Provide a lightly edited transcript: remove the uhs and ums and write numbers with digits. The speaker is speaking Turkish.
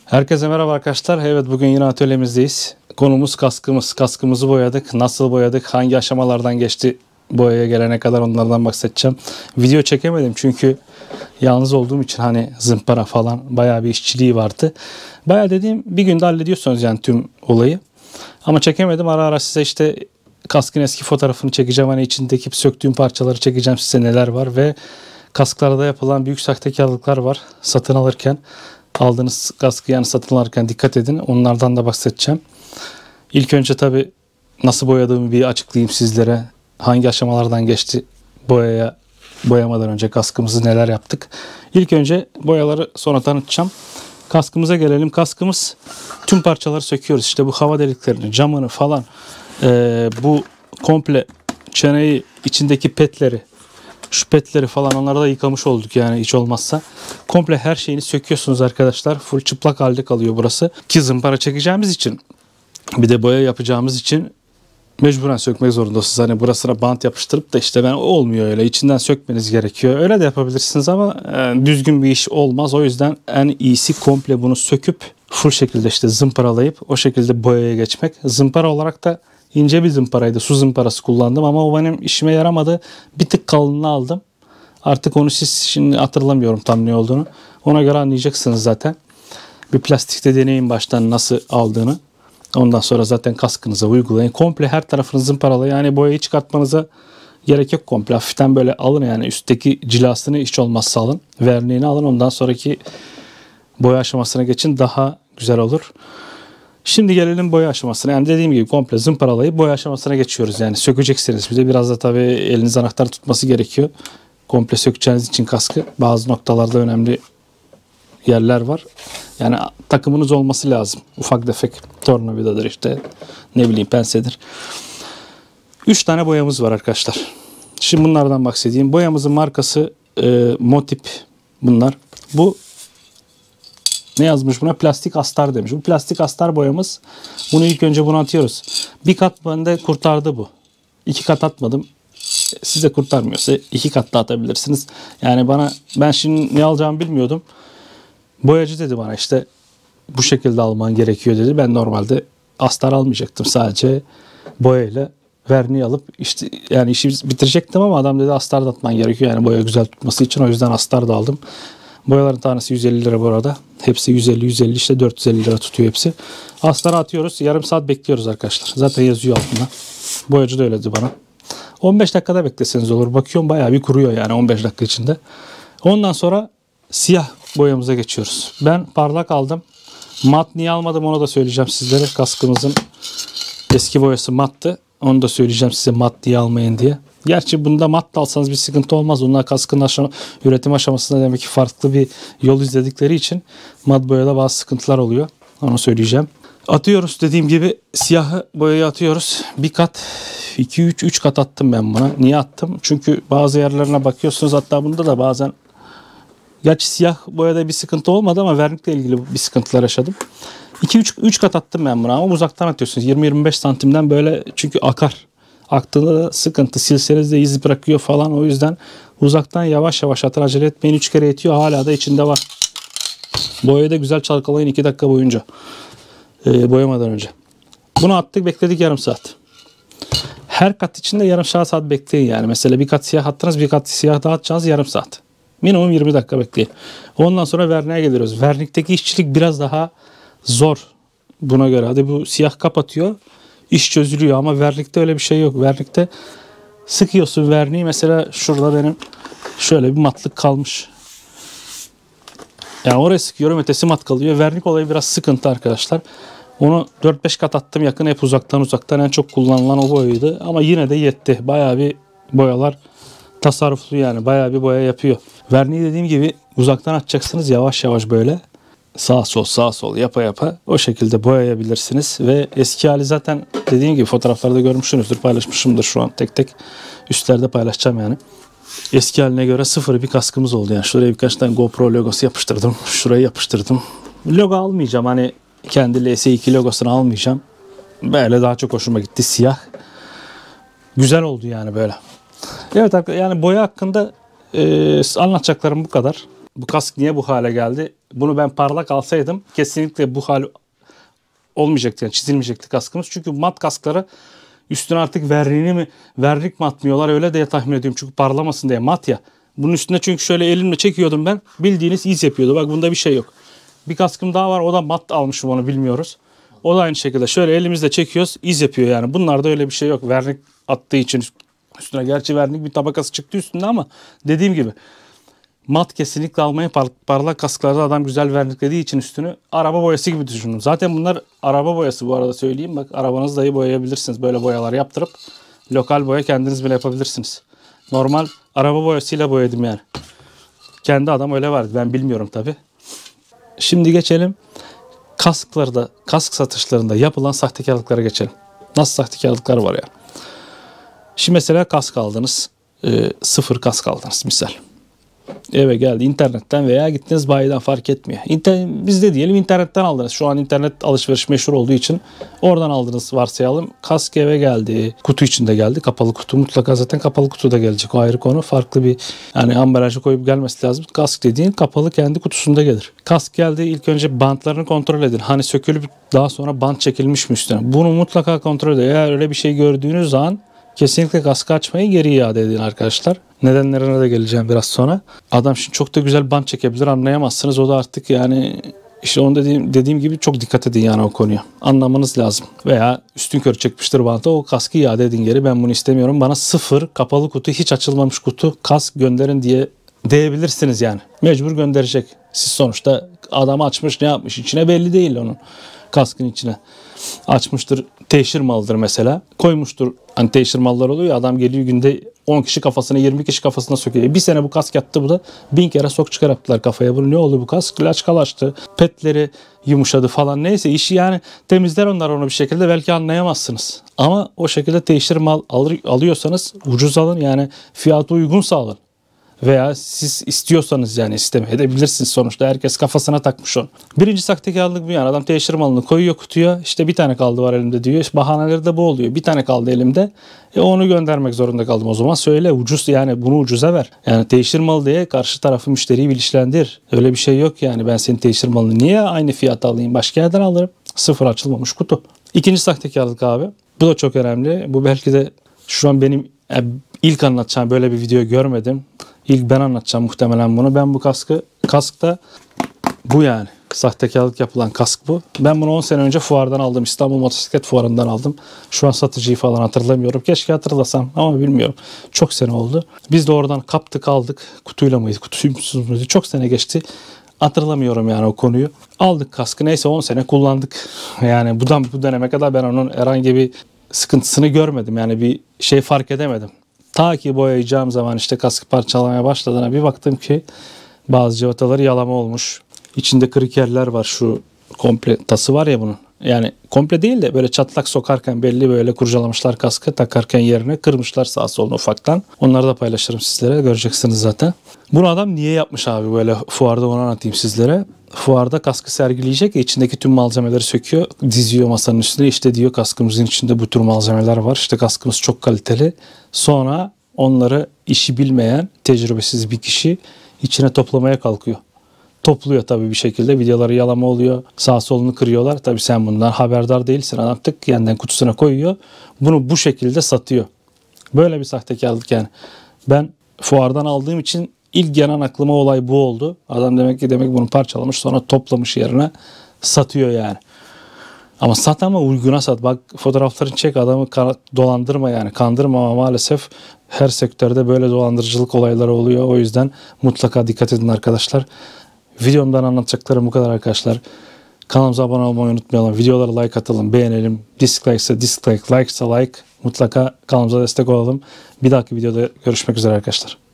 Herkese merhaba arkadaşlar. Evet, bugün yine atölyemizdeyiz. Konumuz kaskımız. Kaskımızı boyadık. Nasıl boyadık? Hangi aşamalardan geçti boyaya gelene kadar, onlardan bahsedeceğim. Video çekemedim çünkü yalnız olduğum için hani zımpara falan bayağı bir işçiliği vardı. Bayağı dediğim bir günde hallediyorsunuz yani tüm olayı. Ama çekemedim. Ara ara size işte kaskın eski fotoğrafını çekeceğim. Hani içindeki söktüğüm parçaları çekeceğim, size neler var ve kasklarda yapılan büyük sahtekarlıklar var satın alırken. Aldığınız kaskı yani satın alırken dikkat edin. Onlardan da bahsedeceğim. İlk önce tabi nasıl boyadığımı bir açıklayayım sizlere. Hangi aşamalardan geçti boyamadan önce kaskımızı neler yaptık. İlk önce boyaları sonra tanıtacağım. Kaskımıza gelelim. Kaskımız tüm parçaları söküyoruz. İşte bu hava deliklerini, camını falan, bu komple çeneyi, içindeki petleri, şu petleri falan, onları da yıkamış olduk yani hiç olmazsa. Komple her şeyini söküyorsunuz arkadaşlar. Full çıplak halde kalıyor burası. Ki zımpara çekeceğimiz için, bir de boya yapacağımız için mecburen sökmek zorundasınız. Hani burasına bant yapıştırıp da işte olmuyor öyle. İçinden sökmeniz gerekiyor. Öyle de yapabilirsiniz ama düzgün bir iş olmaz. O yüzden en iyisi komple bunu söküp full şekilde işte zımparalayıp o şekilde boyaya geçmek. Zımpara olarak da İnce bir zımparaydı. Su zımparası kullandım ama o benim işime yaramadı. Bir tık kalınlığı aldım. Artık onu siz şimdi hatırlamıyorum tam ne olduğunu. Ona göre anlayacaksınız zaten. Bir plastikte deneyin baştan nasıl aldığını. Ondan sonra zaten kaskınıza uygulayın. Komple her tarafını zımparalayın. Yani boyayı çıkartmanıza gerek yok komple. Hafiften böyle alın yani üstteki cilasını hiç olmazsa alın. Verniğini alın. Ondan sonraki boya aşamasına geçin. Daha güzel olur. Şimdi gelelim boya aşamasına. Yani dediğim gibi komple zımparalayıp boya aşamasına geçiyoruz. Yani sökeceksiniz. Bir de biraz da tabii eliniz anahtar tutması gerekiyor. Komple sökeceğiniz için kaskı. Bazı noktalarda önemli yerler var. Yani takımınız olması lazım. Ufak tefek tornavidadır işte. Ne bileyim pensedir. 3 tane boyamız var arkadaşlar. Şimdi bunlardan bahsedeyim. Boyamızın markası Motip bunlar. Bu ne yazmış buna? Plastik astar demiş. Bu plastik astar boyamız. Bunu ilk önce buna atıyoruz. Bir kat bende kurtardı bu. 2 kat atmadım. Size kurtarmıyorsa 2 kat da atabilirsiniz. Yani ben şimdi ne alacağımı bilmiyordum. Boyacı dedi bana işte bu şekilde alman gerekiyor dedi. Ben normalde astar almayacaktım. Sadece boyayla verniği alıp işte yani işi bitirecektim ama adam dedi astar da atman gerekiyor. Yani boya güzel tutması için, o yüzden astar da aldım. Boyaların tanesi 150 lira bu arada. Hepsi 150 işte 450 lira tutuyor hepsi. Astarı atıyoruz. Yarım saat bekliyoruz arkadaşlar. Zaten yazıyor altında. Boyacı da öyle dedi bana. 15 dakikada bekleseniz olur. Bakıyorum bayağı bir kuruyor yani 15 dakika içinde. Ondan sonra siyah boyamıza geçiyoruz. Ben parlak aldım. Mat niye almadım onu da söyleyeceğim sizlere. Kaskımızın eski boyası mattı. Onu da söyleyeceğim size mat diye almayın diye. Gerçi bunda mat da alsanız bir sıkıntı olmaz. Onlar kaskın üretim aşamasında demek ki farklı bir yol izledikleri için mat boyada bazı sıkıntılar oluyor. Onu söyleyeceğim. Atıyoruz dediğim gibi siyahı boyayı atıyoruz. Bir kat, 2-3 kat attım ben buna. Niye attım? Çünkü bazı yerlerine bakıyorsunuz, hatta bunda da bazen, gerçi siyah boyada bir sıkıntı olmadı ama vernikle ilgili bir sıkıntılar yaşadım. 2-3 kat attım ben buna ama uzaktan atıyorsunuz. 20-25 santimden böyle, çünkü akar. Aktığında da sıkıntı. Silseniz de iz bırakıyor falan. O yüzden uzaktan yavaş yavaş atın. Acele etmeyin. 3 kere yetiyor. Hala da içinde var. Boyayı da güzel çalkalayın 2 dakika boyunca. Boyamadan önce. Bunu attık, bekledik yarım saat. Her kat içinde yarım saat bekleyin yani. Mesela bir kat siyah attınız, bir kat siyah daha atacağınız yarım saat. Minimum 20 dakika bekleyin. Ondan sonra verniğe geliyoruz. Vernikteki işçilik biraz daha zor buna göre. Hadi bu siyah kapatıyor. İş çözülüyor ama vernikte öyle bir şey yok. Vernikte sıkıyorsun verniği. Mesela şurada benim şöyle bir matlık kalmış. Yani oraya sıkıyorum, ötesi mat kalıyor. Vernik olayı biraz sıkıntı arkadaşlar. Onu 4-5 kat attım yakın, hep uzaktan en çok kullanılan o boyaydı. Ama yine de yetti. Bayağı bir boyalar tasarruflu yani. Bayağı bir boya yapıyor. Verniği dediğim gibi uzaktan atacaksınız yavaş yavaş böyle. Sağ sol yapa o şekilde boyayabilirsiniz. Ve eski hali zaten dediğim gibi fotoğraflarda görmüşsünüzdür, paylaşmışımdır şu an tek tek. Üstlerde paylaşacağım yani. Eski haline göre sıfır bir kaskımız oldu yani. Şuraya birkaç tane GoPro logosu yapıştırdım. Şurayı yapıştırdım. Logo almayacağım, hani kendi LS2 logosunu almayacağım. Böyle daha çok hoşuma gitti, siyah. Güzel oldu yani böyle. Evet yani boya hakkında anlatacaklarım bu kadar. bu kask niye bu hale geldi? Bunu ben parlak alsaydım kesinlikle bu hal olmayacaktı, yani çizilmeyecekti kaskımız. Çünkü mat kaskları üstüne artık vernik mi atmıyorlar, öyle diye tahmin ediyorum. Çünkü parlamasın diye mat ya. Bunun üstüne çünkü şöyle elimle çekiyordum ben. Bildiğiniz iz yapıyordu. Bak bunda bir şey yok. Bir kaskım daha var, o da mat almışım, onu bilmiyoruz. O da aynı şekilde şöyle elimizle çekiyoruz, iz yapıyor yani. Bunlarda öyle bir şey yok. Vernik attığı için üstüne, gerçi vernik bir tabakası çıktı üstünde ama dediğim gibi mat kesinlikle almayın. Parlak kasklarda adam güzel verniklediği için üstünü araba boyası gibi düşünün. Zaten bunlar araba boyası, bu arada söyleyeyim. Bak arabanızı dahi boyayabilirsiniz. Böyle boyalar yaptırıp lokal boya kendiniz bile yapabilirsiniz. Normal araba boyasıyla boyadım yani. Kendi adam öyle vardı. Ben bilmiyorum tabi. Şimdi geçelim kasklarda, kask satışlarında yapılan sahtekarlıklara geçelim. Nasıl sahtekarlıklar var ya? Şimdi mesela kask aldınız. Sıfır kask aldınız misal. Eve geldi internetten veya gittiniz bayiden, fark etmiyor. Biz de diyelim internetten aldınız. Şu an internet alışveriş meşhur olduğu için oradan aldınız varsayalım. Kask eve geldi. Kutu içinde geldi. Kapalı kutu. Mutlaka zaten kapalı kutuda gelecek. O ayrı konu. Farklı bir yani ambalajı koyup gelmesi lazım. Kask dediğin kapalı kendi kutusunda gelir. Kask geldi. İlk önce bantlarını kontrol edin. Hani sökülüp daha sonra bant çekilmiş mi üstüne? Bunu mutlaka kontrol edin. Eğer öyle bir şey gördüğünüz zaman kesinlikle kaskı açmayı geri iade edin arkadaşlar. Nedenlerine de geleceğim biraz sonra. Adam şimdi çok da güzel bant çekebilir, anlayamazsınız. O da artık yani işte onu dediğim gibi çok dikkat edin yani o konuya. Anlamanız lazım. Veya üstünkörü çekmiştir bantı, o kaskı iade edin geri. Ben bunu istemiyorum. Bana sıfır kapalı kutu, hiç açılmamış kutu kask gönderin diyebilirsiniz yani. Mecbur gönderecek. Siz sonuçta adam açmış, ne yapmış içine belli değil onun. Kaskın içine. Açmıştır, teşhir malıdır mesela. Koymuştur, hani teşhir mallar oluyor ya, adam geliyor günde 10 kişi kafasına, 20 kişi kafasına sokuyor. Bir sene bu kask yattı, bu da 1000 kere sok çıkar yaptılar kafaya. Bunu ne oldu bu kask? Laçkalaştı, petleri yumuşadı falan, neyse işi yani temizler onlar onu bir şekilde, belki anlayamazsınız. Ama o şekilde teşhir mal alıyorsanız ucuz alın, yani fiyatı uygunsa alın. Veya siz istiyorsanız yani istemeyebilirsiniz, sonuçta herkes kafasına takmış onu. Birinci sahtekarlık bu yani. Adam teşhir malını koyuyor kutuya, işte bir tane kaldı var elimde diyor. İşte bahaneleri de bu oluyor. Bir tane kaldı elimde. Onu göndermek zorunda kaldım. O zaman söyle, ucuz yani, bunu ucuza ver. Yani teşhir malı diye karşı tarafı, müşteriyi bilinçlendir. Öyle bir şey yok yani, ben senin teşhir malını niye aynı fiyata alayım, başka yerden alırım. Sıfır açılmamış kutu. İkinci sahtekarlık abi. Bu da çok önemli. Bu belki de şu an benim ilk anlatacağım, böyle bir video görmedim. İlk ben anlatacağım muhtemelen bunu. Ben bu kaskta bu yani. Sahtekarlık yapılan kask bu. Ben bunu 10 sene önce fuardan aldım. İstanbul Motosiklet Fuarı'ndan aldım. Şu an satıcıyı falan hatırlamıyorum. Keşke hatırlasam ama bilmiyorum. Çok sene oldu. Biz de oradan kaptık, aldık. Kutuyla mıydı? Kutusuz muydu? Çok sene geçti. Hatırlamıyorum yani o konuyu. Aldık kaskı. Neyse 10 sene kullandık. Yani bu döneme kadar ben onun herhangi bir sıkıntısını görmedim. Yani bir şey fark edemedim. Ta ki boyayacağım zaman işte kaskı parçalamaya başladığına bir baktım ki bazı cıvataları yalama olmuş. İçinde kırık yerler var, şu komple tası var ya bunun. Yani komple değil de böyle çatlak sokarken belli, böyle kurcalamışlar kaskı, takarken yerine kırmışlar sağa soluna ufaktan. Onları da paylaşırım sizlere, göreceksiniz zaten. Bunu adam niye yapmış abi, böyle fuarda onu anlatayım sizlere. Fuarda kaskı sergileyecek ya, içindeki tüm malzemeleri söküyor, diziyor masanın üstüne. İşte diyor kaskımızın içinde bu tür malzemeler var. İşte kaskımız çok kaliteli. Sonra onları işi bilmeyen, tecrübesiz bir kişi içine toplamaya kalkıyor. Topluyor tabii bir şekilde. Videoları yalama oluyor. Sağ solunu kırıyorlar. Tabii sen bundan haberdar değilsin. Adam tık yeniden kutusuna koyuyor. Bunu bu şekilde satıyor. Böyle bir sahtekarlık yani. Ben fuardan aldığım için ilk gelen aklıma olay bu oldu. Adam demek bunu parçalamış, sonra toplamış yerine satıyor yani. Ama sat, ama uyguna sat. Bak fotoğraflarını çek, adamı dolandırma yani, kandırma, ama maalesef her sektörde böyle dolandırıcılık olayları oluyor. O yüzden mutlaka dikkat edin arkadaşlar. Videomdan anlatacaklarım bu kadar arkadaşlar. Kanalımıza abone olmayı unutmayalım. Videolara like atalım, beğenelim. Dislike ise dislike, like ise like. Mutlaka kanalımıza destek olalım. Bir dahaki videoda görüşmek üzere arkadaşlar.